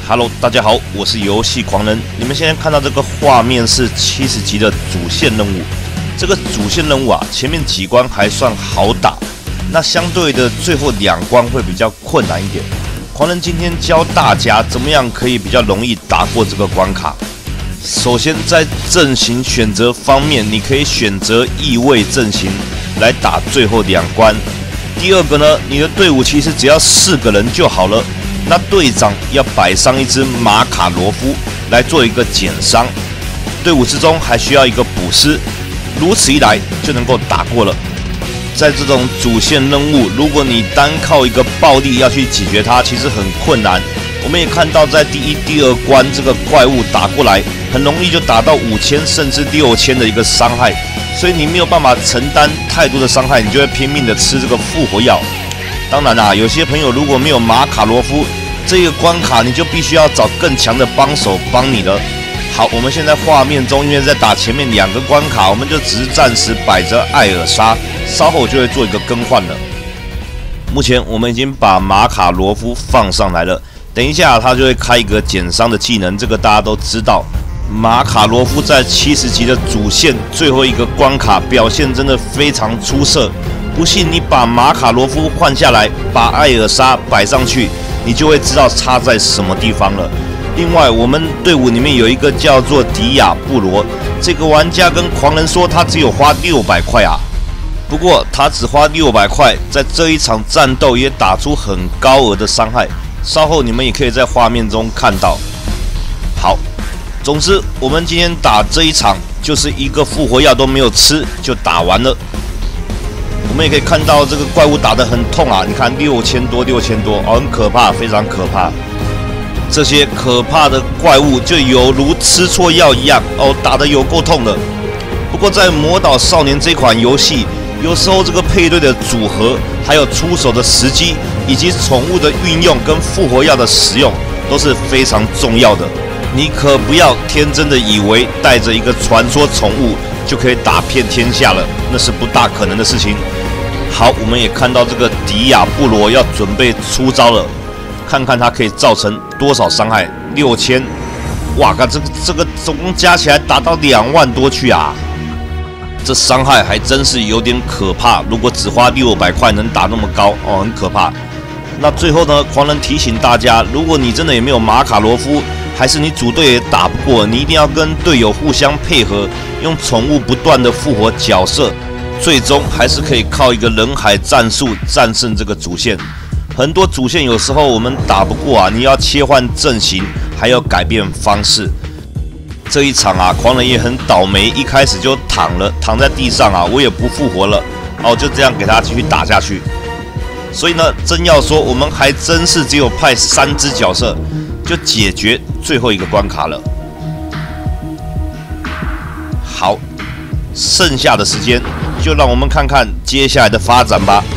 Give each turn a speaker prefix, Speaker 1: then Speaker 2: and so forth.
Speaker 1: Hello， 大家好，我是游戏狂人。你们现在看到这个画面是70级的主线任务。这个主线任务啊，前面几关还算好打，那相对的最后2关会比较困难一点。狂人今天教大家怎么样可以比较容易打过这个关卡。首先在阵型选择方面，你可以选择异位阵型来打最后2关。第二个呢，你的队伍其实只要4个人就好了。那队长要摆上一只马卡罗夫来做一个减伤，队伍之中还需要一个补师，如此一来就能够打过了。在这种主线任务，如果你单靠一个暴力要去解决它，其实很困难。我们也看到，在第1、第2关这个怪物打过来，很容易就打到5000甚至6000的一个伤害，所以你没有办法承担太多的伤害，你就会拼命的吃这个复活药。当然啦，有些朋友如果没有马卡罗夫这个关卡，你就必须要找更强的帮手帮你了。好，我们现在画面中因为在打前面2个关卡，我们就只是暂时摆着艾尔莎，稍后就会做一个更换了。目前我们已经把马卡罗夫放上来了，等一下他就会开一个减伤的技能，这个大家都知道。马卡罗夫在70级的主线最后一个关卡表现真的非常出色。不信你把马卡罗夫换下来，把艾尔莎摆上去，你就会知道差在什么地方了。另外，我们队伍里面有一个叫做迪亚布罗，这个玩家跟狂人说他只有花600块啊。不过他只花600块，在这一场战斗也打出很高额的伤害，稍后你们也可以在画面中看到。好，总之我们今天打这一场就是一个复活药都没有吃就打完了。我们也可以看到这个怪物打得很痛啊！你看6000多哦，很可怕，非常可怕。这些可怕的怪物就犹如吃错药一样哦，打得有够痛的。不过在《魔导少年》这款游戏，有时候这个配对的组合，还有出手的时机，以及宠物的运用跟复活药的使用，都是非常重要的。你可不要天真的以为带着一个传说宠物就可以打遍天下了，那是不大可能的事情。好，我们也看到这个迪亚布罗要准备出招了，看看他可以造成多少伤害。6000，哇靠，这个总共加起来达到2万多去啊！这伤害还真是有点可怕。如果只花600块能打那么高哦，很可怕。那最后呢，狂人提醒大家，如果你真的也没有马卡罗夫，还是你组队也打不过，你一定要跟队友互相配合，用宠物不断的复活角色，最终还是可以靠一个人海战术战胜这个主线。很多主线有时候我们打不过啊，你要切换阵型，还要改变方式。这一场啊，狂人也很倒霉，一开始就躺在地上啊，我也不复活了，哦，就这样给他继续打下去。所以呢，真要说，我们还真是只有派3只角色就解决最后一个关卡了。好，剩下的时间就让我们看看接下来的发展吧。